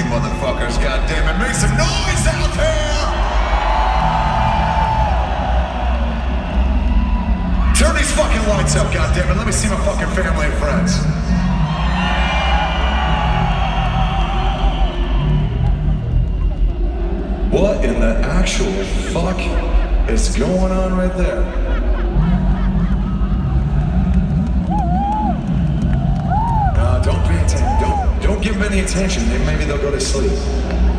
you motherfuckers, goddammit. Make some noise out there! Turn these fucking lights up, goddammit. Let me see my fucking family and friends. What in the actual fuck is going on right there? Don't pay attention. Don't give them any attention. Maybe they'll go to sleep.